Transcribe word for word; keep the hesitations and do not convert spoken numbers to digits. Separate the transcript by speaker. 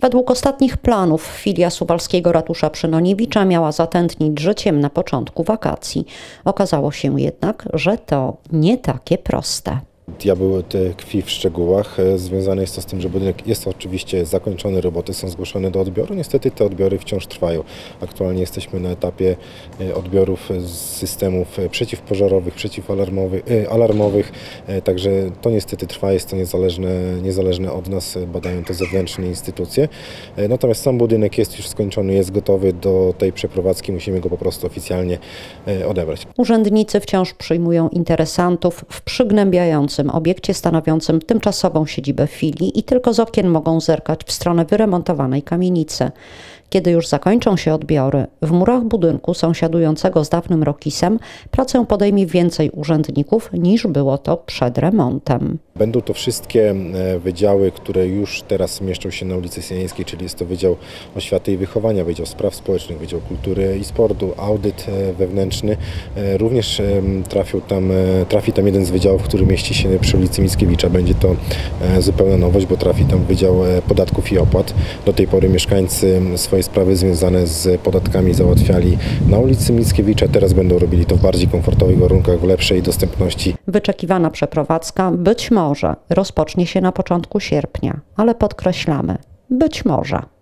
Speaker 1: Według ostatnich planów filia Suwalskiego Ratusza przy Noniewicza miała zatętnić życiem na początku wakacji. Okazało się jednak, że to nie takie proste.
Speaker 2: Diabeł tkwi w szczegółach. Związane jest to z tym, że budynek jest oczywiście zakończony, roboty są zgłoszone do odbioru. Niestety te odbiory wciąż trwają. Aktualnie jesteśmy na etapie odbiorów z systemów przeciwpożarowych, przeciwalarmowych, alarmowych. Także to niestety trwa, jest to niezależne, niezależne od nas, badają to zewnętrzne instytucje. Natomiast sam budynek jest już skończony, jest gotowy do tej przeprowadzki, musimy go po prostu oficjalnie odebrać.
Speaker 1: Urzędnicy wciąż przyjmują interesantów w przygnębiającym obiekcie stanowiącym tymczasową siedzibę filii i tylko z okien mogą zerkać w stronę wyremontowanej kamienicy. Kiedy już zakończą się odbiory, w murach budynku sąsiadującego z dawnym Rokisem pracę podejmie więcej urzędników niż było to przed remontem.
Speaker 2: Będą to wszystkie wydziały, które już teraz mieszczą się na ulicy Sienińskiej, czyli jest to Wydział Oświaty i Wychowania, Wydział Spraw Społecznych, Wydział Kultury i Sportu, audyt wewnętrzny. Również trafił tam, trafi tam jeden z wydziałów, który mieści się przy ulicy Mickiewicza. Będzie to zupełna nowość, bo trafi tam Wydział Podatków i Opłat. Do tej pory mieszkańcy swoje sprawy związane z podatkami załatwiali na ulicy Mickiewicza. Teraz będą robili to w bardziej komfortowych warunkach, w lepszej dostępności.
Speaker 1: Wyczekiwana przeprowadzka być może rozpocznie się na początku sierpnia, ale podkreślamy, być może.